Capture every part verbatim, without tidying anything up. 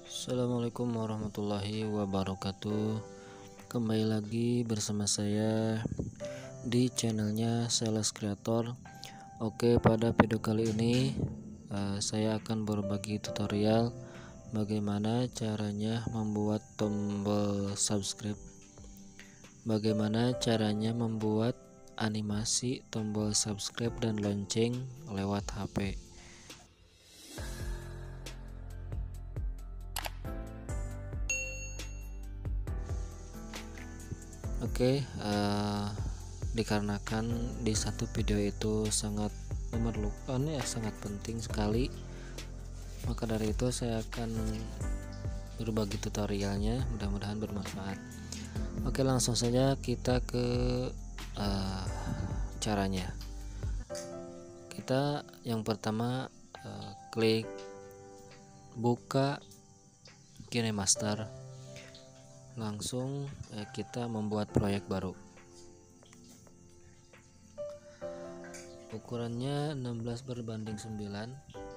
Assalamualaikum warahmatullahi wabarakatuh. Kembali lagi bersama saya di channelnya Sales Creator. Oke, pada video kali ini uh, saya akan berbagi tutorial bagaimana caranya membuat tombol subscribe, bagaimana caranya membuat animasi tombol subscribe dan lonceng lewat H P. Oke, uh, dikarenakan di satu video itu sangat memerlukan ya sangat penting sekali, maka dari itu saya akan berbagi tutorialnya, mudah-mudahan bermanfaat. Oke, langsung saja kita ke uh, caranya. Kita yang pertama uh, klik buka KineMaster. Langsung eh, kita membuat proyek baru. Ukurannya enam belas berbanding sembilan.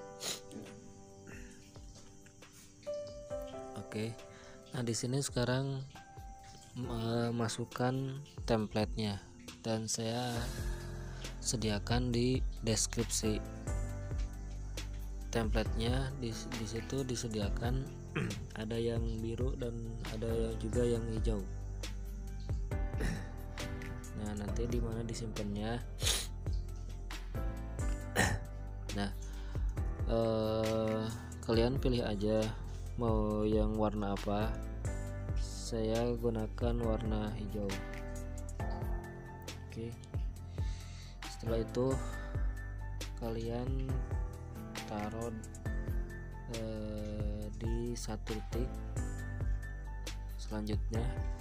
Oke. Nah, di sini sekarang eh, masukkan template-nya dan saya sediakan di deskripsi. Template-nya di, di situ disediakan ada yang biru dan ada juga yang hijau. Nah, nanti di mana disimpannya? Nah, eh, kalian pilih aja mau yang warna apa. Saya gunakan warna hijau. Oke. Setelah itu kalian taruh eh, di satu titik. Selanjutnya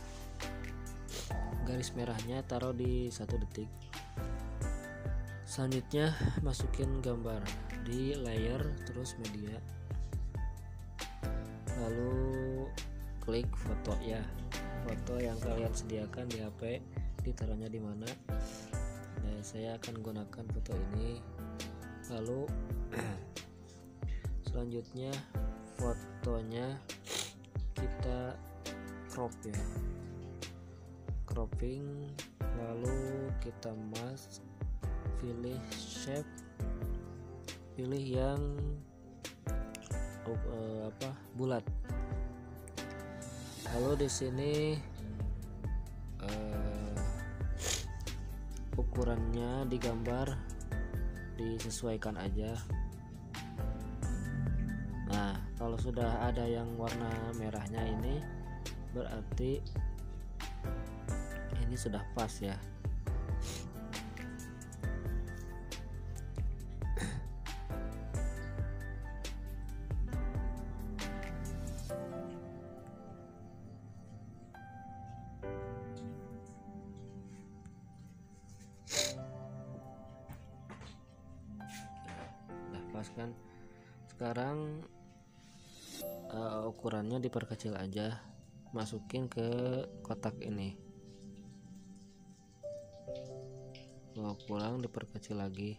garis merahnya taruh di satu detik. Selanjutnya masukin gambar di layer terus media, lalu klik foto ya, foto yang kalian sediakan di H P ditaruhnya di mana. Nah, saya akan gunakan foto ini. Lalu selanjutnya fotonya kita crop ya, cropping, lalu kita mask, pilih shape, pilih yang uh, apa bulat. Lalu di sini uh, ukurannya digambar disesuaikan aja. Nah, kalau sudah ada yang warna merahnya ini berarti ini sudah pas ya. Udah pas kan? Sekarang uh, ukurannya diperkecil aja, masukin ke kotak ini, bawa pulang, diperkecil lagi.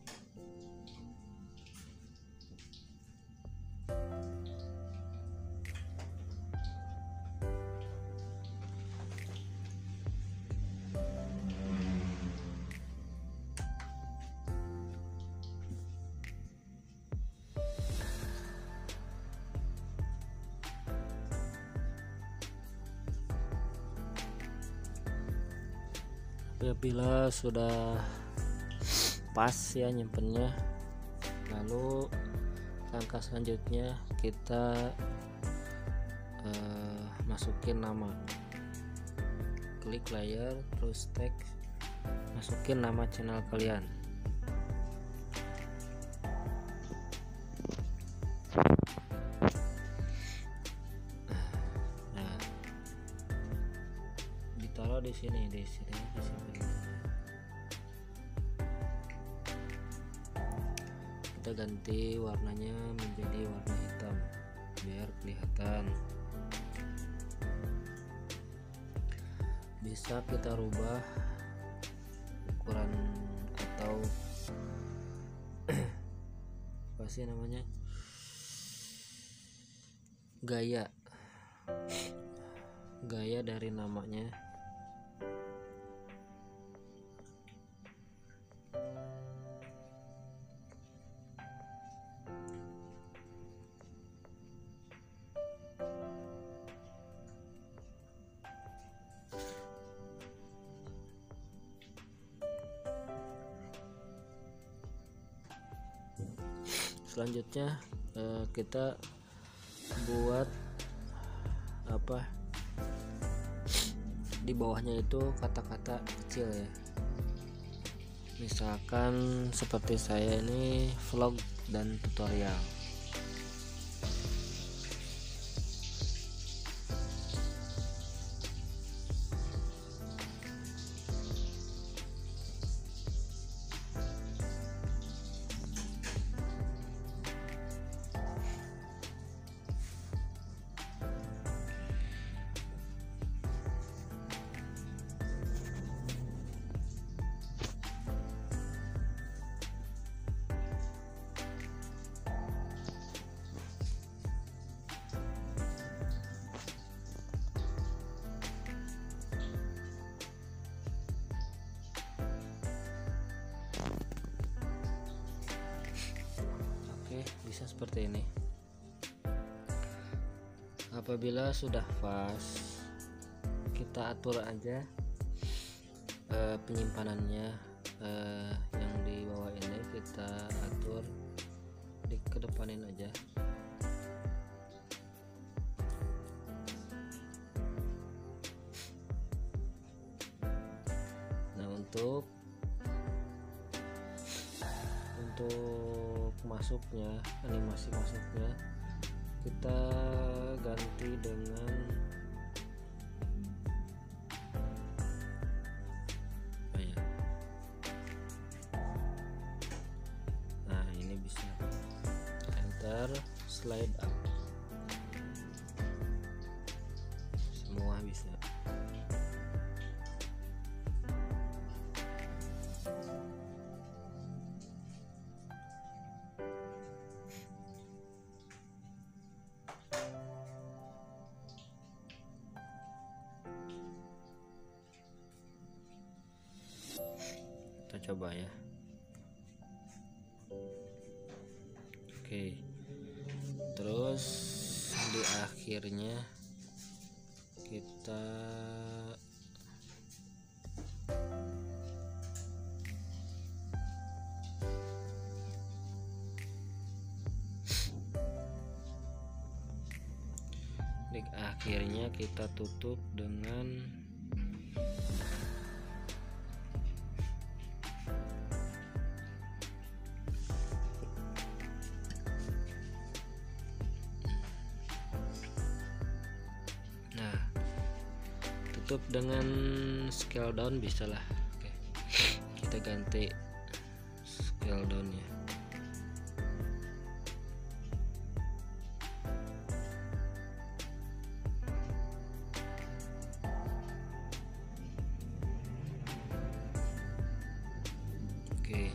Apabila sudah pas ya nyimpennya, lalu langkah selanjutnya kita uh, masukin nama, klik layer terus teks, masukin nama channel kalian. Nah, ditaruh di sini, di sini, di sini. Kita ganti warnanya menjadi warna hitam biar kelihatan. Bisa kita rubah ukuran atau apa sih namanya, gaya gaya dari namanya. Selanjutnya eh, kita buat apa, di bawahnya itu kata-kata kecil ya, misalkan seperti saya ini vlog dan tutorial. Bisa seperti ini. Apabila sudah pas, kita atur aja eh, penyimpanannya. eh, yang di bawah ini kita atur di kedepanin aja. Nah, untuk untuk masuknya, animasi masuknya kita ganti dengan apa ya? Nah, ini bisa enter, slide up, semua bisa. Kita coba ya. Oke, terus di akhirnya kita di akhirnya kita tutup dengan tutup dengan scale down, bisa lah. Oke, kita ganti scale downnya. Oke,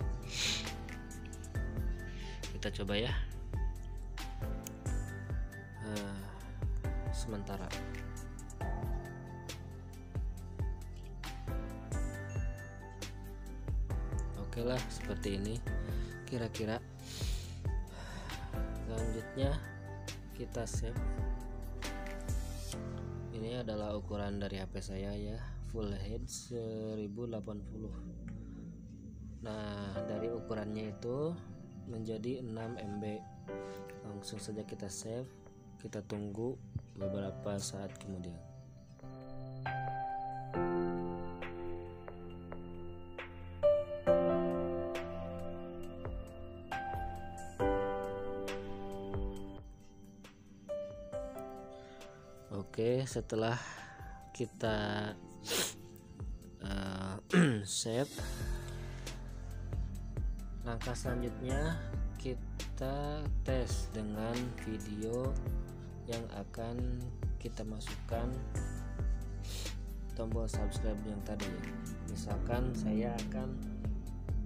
kita coba ya. Nah, sementara oke lah, seperti ini kira-kira. Selanjutnya kita save. Ini adalah ukuran dari H P saya ya, full H D seribu delapan puluh. Nah, dari ukurannya itu menjadi enam M B. Langsung saja kita save, kita tunggu beberapa saat kemudian. Oke, setelah kita uh, save, langkah selanjutnya kita tes dengan video yang akan kita masukkan tombol subscribe yang tadi. Misalkan saya akan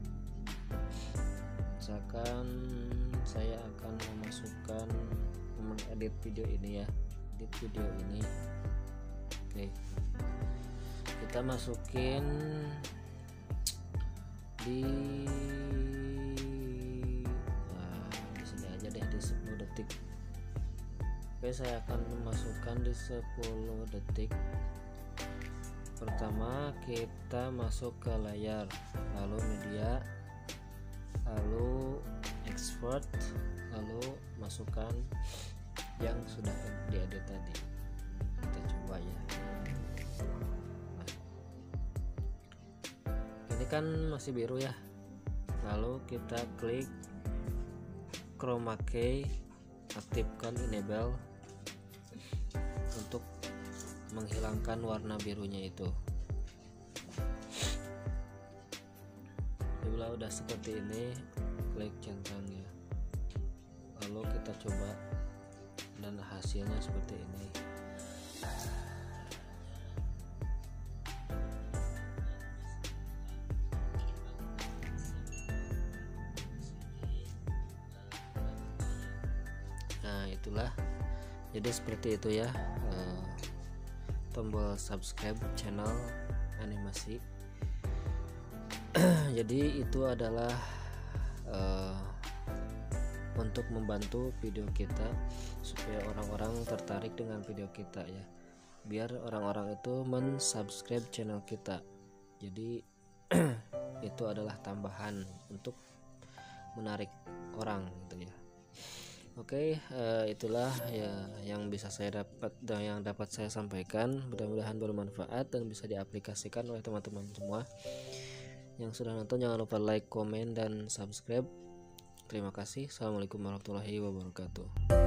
misalkan saya akan memasukkan mengedit video ini ya, edit video ini. Oke, kita masukin di nah, di sini aja deh, di sepuluh detik. Oke, saya akan memasukkan di sepuluh detik. Pertama kita masuk ke layar, lalu media, lalu export, lalu masukkan yang sudah diedit tadi. Kita coba ya. Nah, ini kan masih biru ya, lalu kita klik chroma key, aktifkan enable untuk menghilangkan warna birunya itu. Bila udah seperti ini, klik centangnya, lalu kita coba dan hasilnya seperti ini. Nah itulah, jadi seperti itu ya, uh, tombol subscribe channel animasi. Jadi itu adalah uh, untuk membantu video kita supaya orang-orang tertarik dengan video kita ya, biar orang-orang itu mensubscribe channel kita. Jadi itu adalah tambahan untuk menarik orang gitu ya. Oke, uh, itulah ya yang bisa saya dapat dan yang dapat saya sampaikan. Mudah-mudahan bermanfaat dan bisa diaplikasikan oleh teman-teman semua. Yang sudah nonton jangan lupa like, komen, dan subscribe. Terima kasih. Assalamualaikum warahmatullahi wabarakatuh.